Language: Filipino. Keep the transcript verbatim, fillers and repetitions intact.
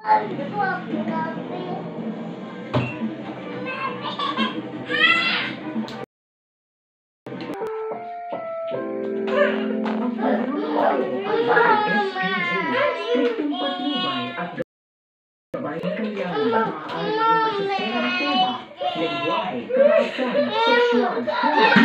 Gabay ng kailangan na maaaring maging masustera ng tema, lengguwahe, karahatan, seksyon,